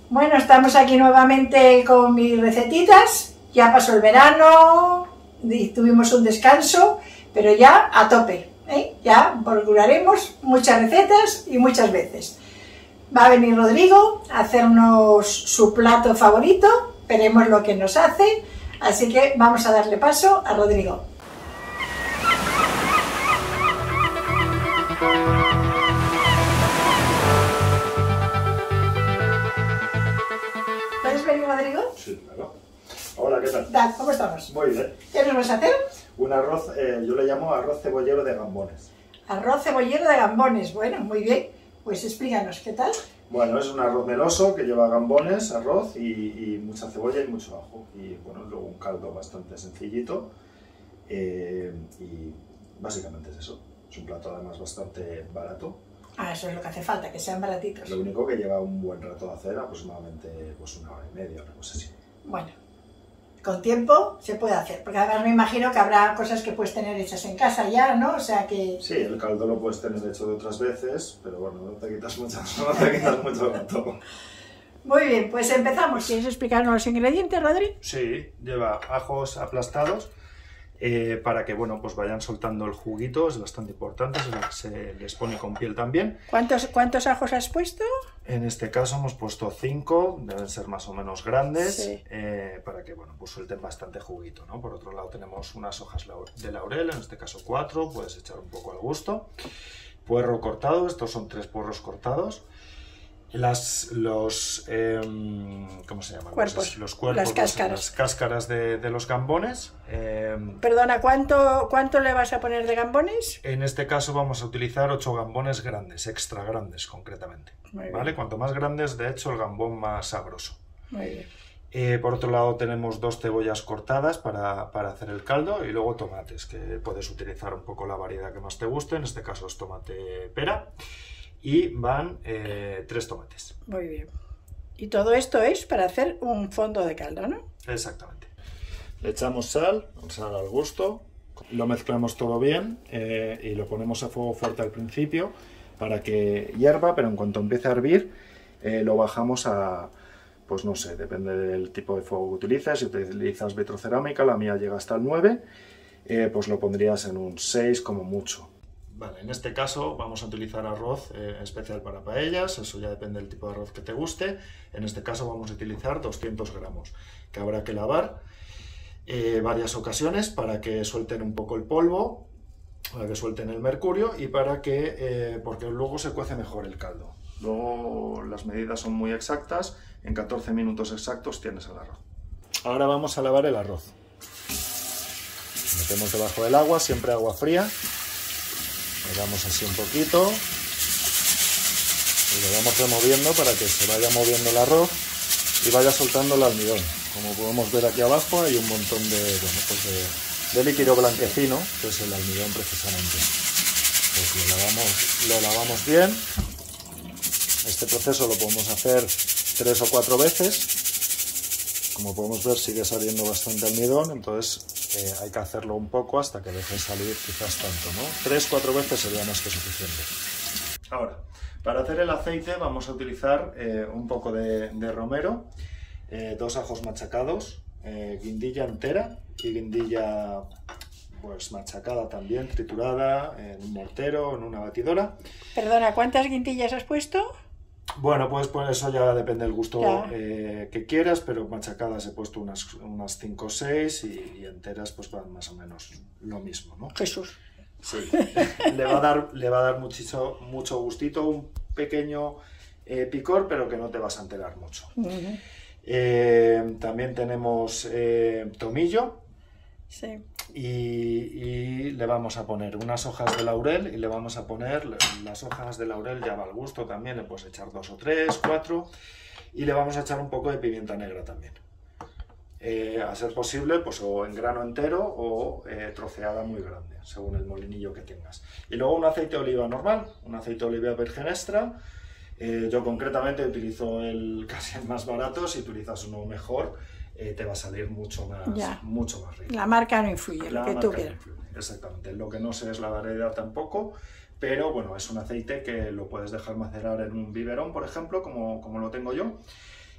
Bueno, estamos aquí nuevamente con mis recetitas. Ya pasó el verano, tuvimos un descanso, pero ya a tope, ¿eh? Ya procuraremos muchas recetas y muchas veces. Va a venir Rodrigo a hacernos su plato favorito, veremos lo que nos hace, así que vamos a darle paso a Rodrigo. ¿Puedes venir, Rodrigo? Sí, claro. Hola, ¿qué tal? ¿Cómo estamos? Muy bien. ¿Qué nos vas a hacer? Un arroz, yo le llamo arroz cebollero de gambones. Arroz cebollero de gambones. Bueno, muy bien. Pues explícanos, ¿qué tal? Bueno, es un arroz meloso que lleva gambones, arroz y mucha cebolla y mucho ajo. Y bueno, luego un caldo bastante sencillito. Y básicamente es eso. Es un plato además bastante barato. Ah, eso es lo que hace falta, que sean baratitos. Lo único que lleva un buen rato de hacer, aproximadamente pues 1 hora y media, una cosa así. Bueno, con tiempo se puede hacer, porque además me imagino que habrá cosas que puedes tener hechas en casa ya, ¿no? O sea que... Sí, el caldo lo puedes tener hecho de otras veces, pero bueno, no te quitas mucho rato. Muy bien, pues empezamos. ¿Quieres explicarnos los ingredientes, Rodri? Sí, lleva ajos aplastados para que bueno, pues vayan soltando el juguito, es bastante importante, se les pone con piel también. ¿Cuántos ajos has puesto? En este caso hemos puesto 5, deben ser más o menos grandes, sí. Para que bueno, pues suelten bastante juguito, ¿no? Por otro lado tenemos unas hojas de laurel, en este caso 4, puedes echar un poco al gusto. Puerro cortado, estos son 3 puerros cortados. ¿Cómo se llaman? Cuerpos. Los cuerpos, las cáscaras de los gambones. Perdona, ¿cuánto le vas a poner de gambones? En este caso vamos a utilizar 8 gambones grandes, extra grandes concretamente. ¿Vale? Cuanto más grandes, de hecho, el gambón más sabroso. Muy bien. Por otro lado tenemos 2 cebollas cortadas para hacer el caldo y luego tomates, que puedes utilizar un poco la variedad que más te guste, en este caso es tomate pera. Y van 3 tomates. Muy bien. Y todo esto es para hacer un fondo de caldo, ¿no? Exactamente. Le echamos sal al gusto, lo mezclamos todo bien y lo ponemos a fuego fuerte al principio para que hierva, pero en cuanto empiece a hervir lo bajamos a, pues no sé, depende del tipo de fuego que utilices. Si utilizas vitrocerámica, la mía llega hasta el 9, pues lo pondrías en un 6 como mucho. Vale, en este caso vamos a utilizar arroz especial para paellas, eso ya depende del tipo de arroz que te guste. En este caso vamos a utilizar 200 gramos, que habrá que lavar varias ocasiones para que suelten un poco el polvo, para que suelten el mercurio y para que, porque luego se cuece mejor el caldo. Luego las medidas son muy exactas, en 14 minutos exactos tienes el arroz. Ahora vamos a lavar el arroz. Metemos debajo del agua, siempre agua fría. Le damos así un poquito y lo vamos removiendo para que se vaya moviendo el arroz y vaya soltando el almidón. Como podemos ver aquí abajo hay un montón de líquido blanquecino, que es el almidón precisamente. Pues lo lavamos bien. Este proceso lo podemos hacer 3 o 4 veces. Como podemos ver sigue saliendo bastante almidón, entonces hay que hacerlo un poco hasta que deje salir quizás tanto, ¿no? 3-4 veces sería más que suficiente. Ahora, para hacer el aceite vamos a utilizar un poco de romero, 2 ajos machacados, guindilla entera y guindilla pues machacada también, triturada en un mortero, en una batidora. Perdona, ¿cuántas guindillas has puesto? Bueno, pues eso ya depende del gusto que quieras, pero machacadas he puesto unas 5 o 6 y enteras pues van más o menos lo mismo, ¿no? Jesús. Sí, le va a dar mucho gustito, un pequeño picor, pero que no te vas a enterar mucho. También tenemos tomillo. Sí. Y le vamos a poner unas hojas de laurel y le vamos a poner las hojas de laurel, ya va al gusto también, le puedes echar 2 o 3, 4 y le vamos a echar un poco de pimienta negra también. A ser posible, pues o en grano entero o troceada muy grande, según el molinillo que tengas. Y luego un aceite de oliva normal, un aceite de oliva virgen extra. Yo concretamente utilizo casi el más barato, si utilizas uno mejor te va a salir mucho más rico. La marca no influye, lo que tú quieras. Exactamente, lo que no sé es la variedad tampoco, pero bueno, es un aceite que lo puedes dejar macerar en un biberón, por ejemplo, como lo tengo yo,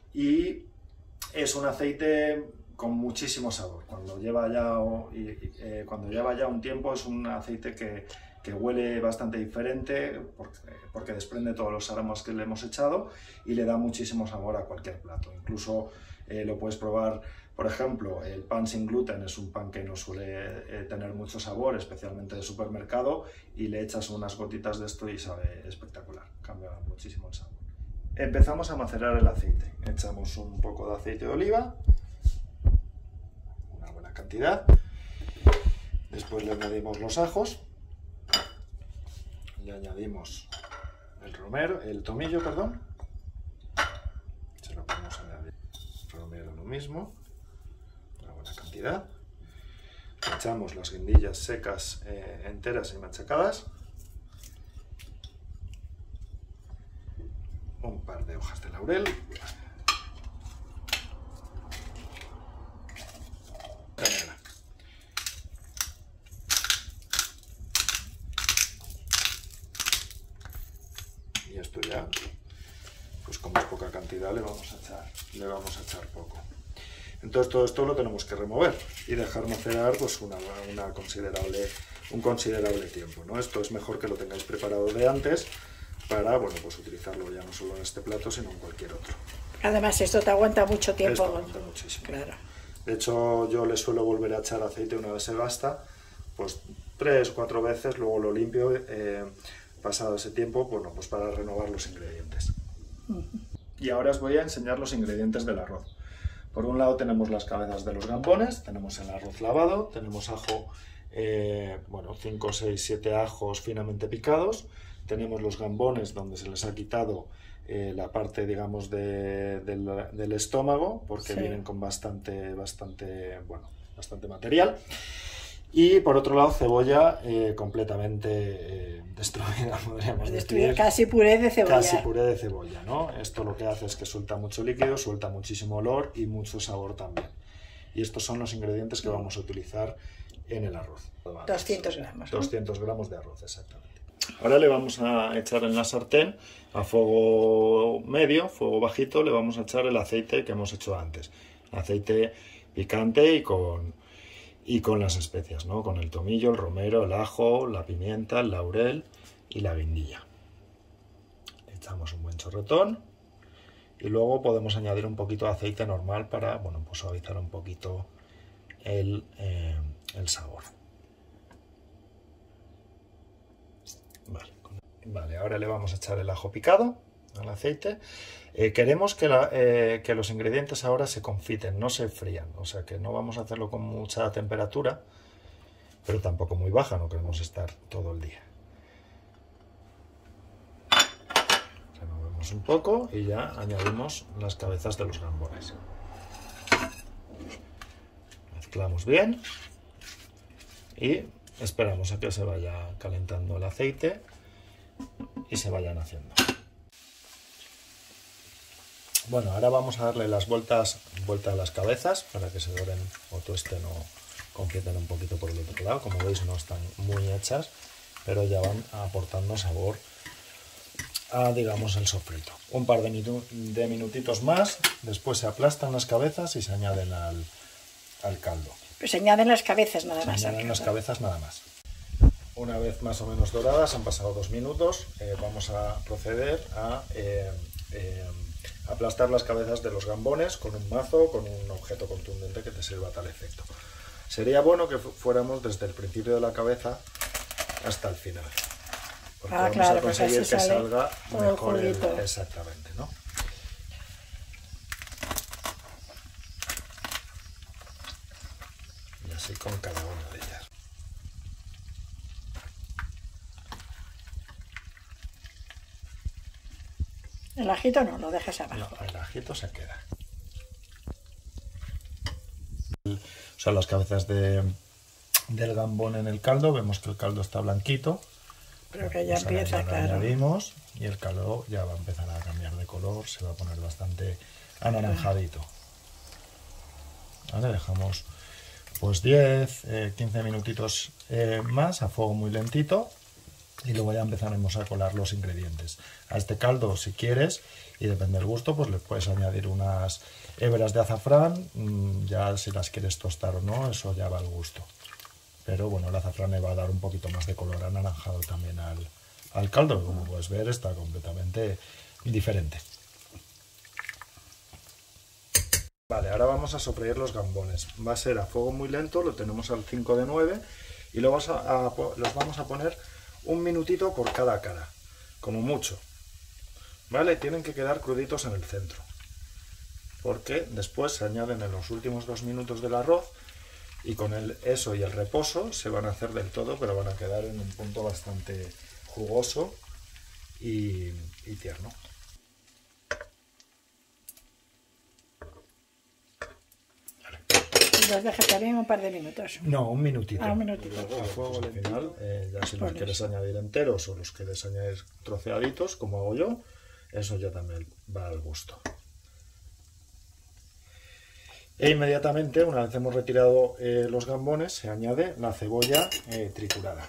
y es un aceite con muchísimo sabor. Cuando lleva ya un tiempo es un aceite que huele bastante diferente porque desprende todos los aromas que le hemos echado y le da muchísimo sabor a cualquier plato. Incluso lo puedes probar, por ejemplo, el pan sin gluten es un pan que no suele tener mucho sabor, especialmente de supermercado, y le echas unas gotitas de esto y sabe espectacular, cambia muchísimo el sabor. Empezamos a macerar el aceite. Echamos un poco de aceite de oliva, una buena cantidad. Después le añadimos los ajos. Le añadimos el tomillo, perdón. Se lo podemos añadir. Romero lo mismo, una buena cantidad. Echamos las guindillas secas, enteras y machacadas. Un par de hojas de laurel. Canela. Y esto ya, pues como es poca cantidad, le vamos a echar poco. Entonces todo esto lo tenemos que remover y dejar macerar pues un considerable tiempo, ¿no? Esto es mejor que lo tengáis preparado de antes para, bueno, pues utilizarlo ya no solo en este plato, sino en cualquier otro. Además esto te aguanta mucho tiempo. Esto aguanta muchísimo. Claro. De hecho, yo le suelo volver a echar aceite una vez se gasta, pues 3 o 4 veces, luego lo limpio, pasado ese tiempo, bueno, pues para renovar los ingredientes. Y ahora os voy a enseñar los ingredientes del arroz. Por un lado tenemos las cabezas de los gambones, tenemos el arroz lavado, tenemos ajo, 5, 6, 7 ajos finamente picados, tenemos los gambones donde se les ha quitado la parte, digamos, del estómago, porque sí, vienen con bastante material. Y por otro lado, cebolla completamente destruida, podríamos decir. Casi puré de cebolla. Casi puré de cebolla, ¿no? Esto lo que hace es que suelta mucho líquido, suelta muchísimo olor y mucho sabor también. Y estos son los ingredientes que vamos a utilizar en el arroz. 200 gramos. 200 gramos de arroz, exactamente. Ahora le vamos a echar en la sartén a fuego medio, fuego bajito, le vamos a echar el aceite que hemos hecho antes. Aceite picante y con las especias, ¿no? Con el tomillo, el romero, el ajo, la pimienta, el laurel y la guindilla. Le echamos un buen chorretón y luego podemos añadir un poquito de aceite normal para, bueno, pues suavizar un poquito el sabor. Vale, ahora le vamos a echar el ajo picado al aceite. Queremos que los ingredientes ahora se confiten, no se frían, o sea que no vamos a hacerlo con mucha temperatura, pero tampoco muy baja, no queremos estar todo el día. Removemos un poco y ya añadimos las cabezas de los gambones. Mezclamos bien y esperamos a que se vaya calentando el aceite y se vayan haciendo. Bueno, ahora vamos a darle las vueltas a las cabezas para que se doren o tuesten o confiten un poquito por el otro lado. Como veis no están muy hechas, pero ya van aportando sabor a, digamos, el sofrito. Un par de minutitos más, después se aplastan las cabezas y se añaden al caldo. Pues se añaden las cabezas nada más. Se añaden las cabezas nada más. Una vez más o menos doradas, han pasado 2 minutos, vamos a proceder a aplastar las cabezas de los gambones con un mazo, con un objeto contundente que te sirva a tal efecto. Sería bueno que fuéramos desde el principio de la cabeza hasta el final, porque vamos a conseguir que salga mejor exactamente, ¿no? Y así con cada una de ellas. El ajito no, lo dejas abajo. No, el ajito se queda. O sea, las cabezas del gambón en el caldo, vemos que el caldo está blanquito. Pero que ya empieza, claro. Añadimos y el caldo ya va a empezar a cambiar de color, se va a poner bastante anaranjadito. Vale, dejamos pues 10, 15 minutitos más a fuego muy lentito y luego ya empezaremos a colar los ingredientes. A este caldo, si quieres, y depende del gusto, pues le puedes añadir unas hebras de azafrán, ya si las quieres tostar o no, eso ya va al gusto. Pero bueno, el azafrán le va a dar un poquito más de color anaranjado también al caldo, como puedes ver está completamente diferente. Vale, ahora vamos a sofreír los gambones. Va a ser a fuego muy lento, lo tenemos al 5 de 9 y los vamos a poner un minutito por cada cara, como mucho. Vale, tienen que quedar cruditos en el centro, porque después se añaden en los últimos 2 minutos del arroz y con eso y el reposo se van a hacer del todo, pero van a quedar en un punto bastante jugoso y tierno. Los dejaré un par de minutos. No, un minutito. Un minutito. A fuego al final, ya si los quieres añadir enteros o los quieres añadir troceaditos, como hago yo, eso ya también va al gusto. E inmediatamente, una vez hemos retirado los gambones, se añade la cebolla triturada.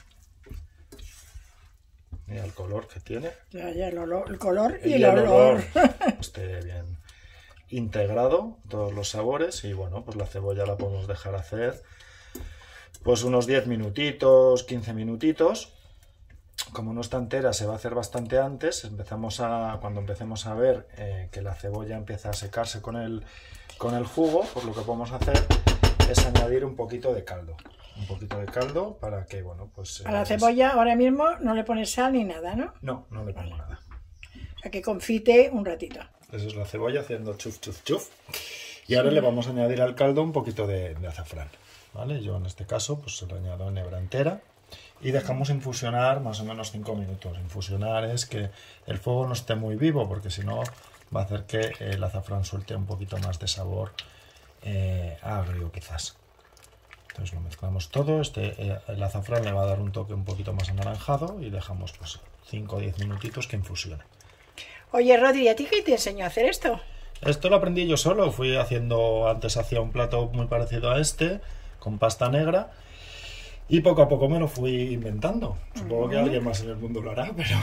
Mira el color que tiene. Ya, el color y el olor. Esté bien integrado todos los sabores y bueno, pues la cebolla la podemos dejar hacer pues unos 10 minutitos, 15 minutitos. Como no está entera, se va a hacer bastante antes. Cuando empecemos a ver que la cebolla empieza a secarse con el jugo, pues lo que podemos hacer es añadir un poquito de caldo. Un poquito de caldo para que, bueno, pues... A la cebolla ahora mismo no le pones sal ni nada, ¿no? No, no le pongo nada. A que confite un ratito. Eso es la cebolla haciendo chuf, chuf, chuf. Y ahora le vamos a añadir al caldo un poquito de azafrán, ¿vale? Yo en este caso pues se lo añado en hebra entera y dejamos infusionar más o menos 5 minutos. Infusionar es que el fuego no esté muy vivo porque si no va a hacer que el azafrán suelte un poquito más de sabor agrio quizás. Entonces lo mezclamos todo, el azafrán le va a dar un toque un poquito más anaranjado y dejamos pues 5 o 10 minutitos que infusione. Oye, Rodri, ¿a ti qué te enseñó a hacer esto? Esto lo aprendí yo solo, antes hacía un plato muy parecido a este, con pasta negra, y poco a poco me lo fui inventando. Supongo que alguien más en el mundo lo hará, pero...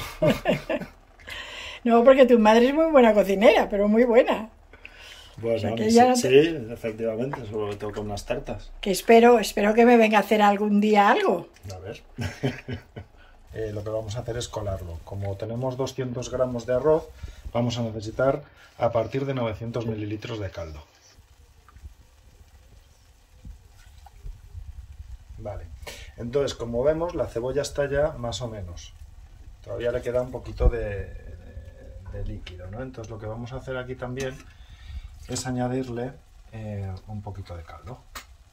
No, porque tu madre es muy buena cocinera, pero muy buena. Bueno, o sea, sí, efectivamente, sobre todo con unas tartas. Que espero que me venga a hacer algún día algo. A ver... lo que vamos a hacer es colarlo. Como tenemos 200 gramos de arroz, vamos a necesitar a partir de 900 mililitros de caldo. Vale, entonces como vemos la cebolla está ya más o menos. Todavía le queda un poquito de líquido, ¿no? Entonces lo que vamos a hacer aquí también es añadirle un poquito de caldo.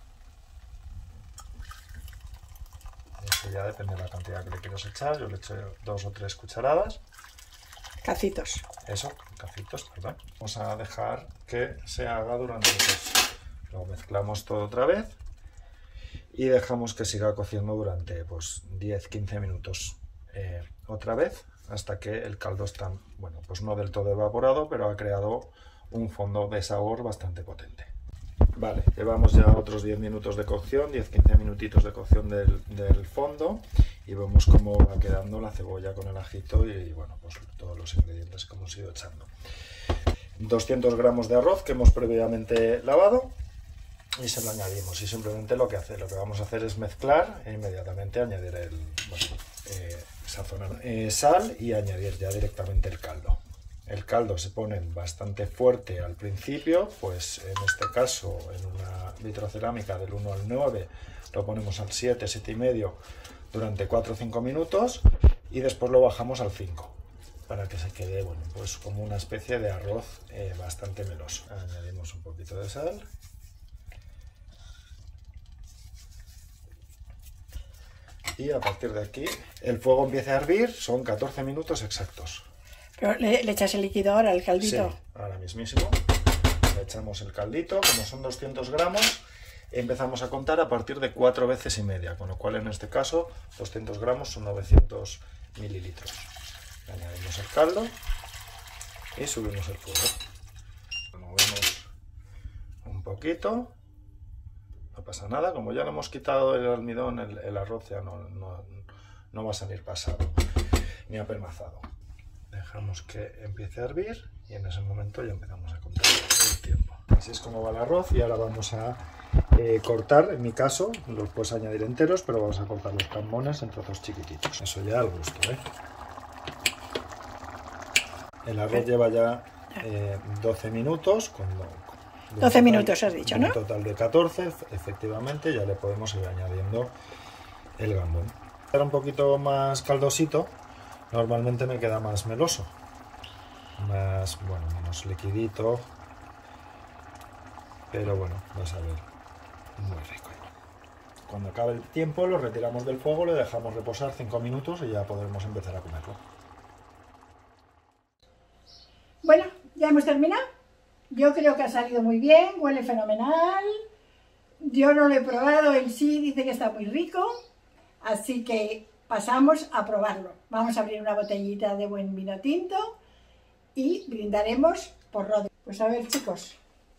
Eso ya depende de la cantidad que le quieras echar. Yo le echo 2 o 3 cucharadas. Cacitos. Eso, cacitos, perdón. Vamos a dejar que se haga durante el proceso. Lo mezclamos todo otra vez y dejamos que siga cociendo durante pues 10-15 minutos otra vez hasta que el caldo está, bueno, pues no del todo evaporado, pero ha creado un fondo de sabor bastante potente. Vale, llevamos ya otros 10 minutos de cocción, 10-15 minutitos de cocción del fondo y vemos cómo va quedando la cebolla con el ajito y bueno, pues todos los ingredientes que hemos ido echando. 200 gramos de arroz que hemos previamente lavado y se lo añadimos y simplemente lo que vamos a hacer es mezclar e inmediatamente añadir sazonar sal y añadir ya directamente el caldo. El caldo se pone bastante fuerte al principio, pues en este caso en una vitrocerámica del 1 al 9 lo ponemos al 7, 7,5 durante 4 o 5 minutos y después lo bajamos al 5 para que se quede, bueno, pues como una especie de arroz bastante meloso. Añadimos un poquito de sal. Y a partir de aquí el fuego empieza a hervir, son 14 minutos exactos. Pero le echas el líquido ahora, el caldito. Sí, ahora mismísimo. Le echamos el caldito, como son 200 gramos, empezamos a contar a partir de 4 veces y media, con lo cual en este caso 200 gramos son 900 mililitros. Le añadimos el caldo y subimos el fuego. Lo movemos un poquito, no pasa nada, como ya le hemos quitado el almidón, el arroz ya no no va a salir pasado ni apelmazado. Dejamos que empiece a hervir y en ese momento ya empezamos a contar el tiempo. Así es como va el arroz y ahora vamos a cortar, en mi caso, los puedes añadir enteros, pero vamos a cortar los camones en trozos chiquititos. Eso ya al gusto, ¿eh? El arroz lleva ya 12 minutos. 12 minutos has dicho, ¿no? Un total de 14, efectivamente, ya le podemos ir añadiendo el gambón. Para un poquito más caldosito, normalmente me queda más meloso, más, bueno, menos liquidito, pero bueno, vas a ver, muy rico. Cuando acabe el tiempo lo retiramos del fuego, lo dejamos reposar 5 minutos y ya podremos empezar a comerlo. Bueno, ya hemos terminado. Yo creo que ha salido muy bien, huele fenomenal. Yo no lo he probado, él sí dice que está muy rico, así que pasamos a probarlo. Vamos a abrir una botellita de buen vino tinto y brindaremos por Rodri. Pues a ver, chicos.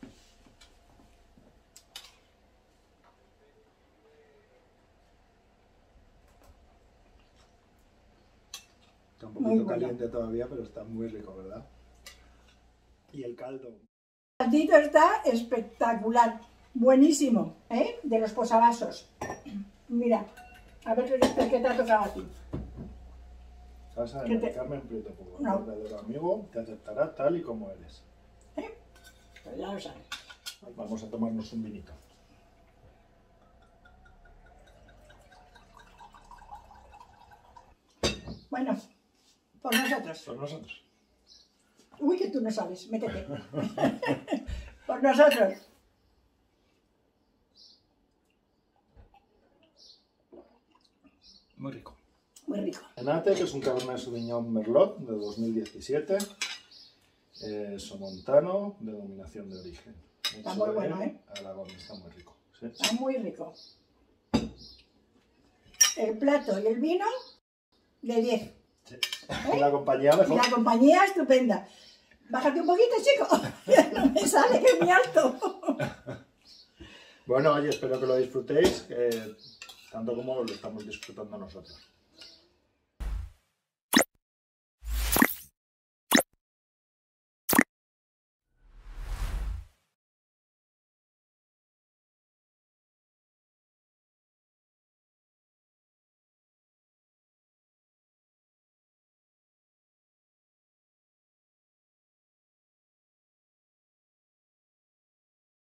Está un poquito caliente todavía, pero está muy rico, ¿verdad? Y el caldo. El caldito está espectacular, buenísimo, ¿eh? De los posavasos. Mira, a ver qué te ha tocado a ti. Salsa de Carmen Prieto Pugo, no. Un verdadero amigo te aceptará tal y como eres. Pues ya lo sabes. Vamos a tomarnos un vinito. Bueno, por nosotros. Por nosotros. Uy, que tú no sabes, métete. Por nosotros. Muy rico. Muy rico. Enate, que es un Cabernet Sauvignon Merlot de 2017. Somontano, de denominación de origen. Está muy bueno, ¿eh? Aragón, está muy rico. ¿Sí? Está muy rico. El plato y el vino, de 10. Sí. ¿Eh? La compañía mejor. Y la compañía estupenda. Bájate un poquito, chico. No me sale, que es muy alto. Bueno, oye, espero que lo disfrutéis, tanto como lo estamos disfrutando nosotros.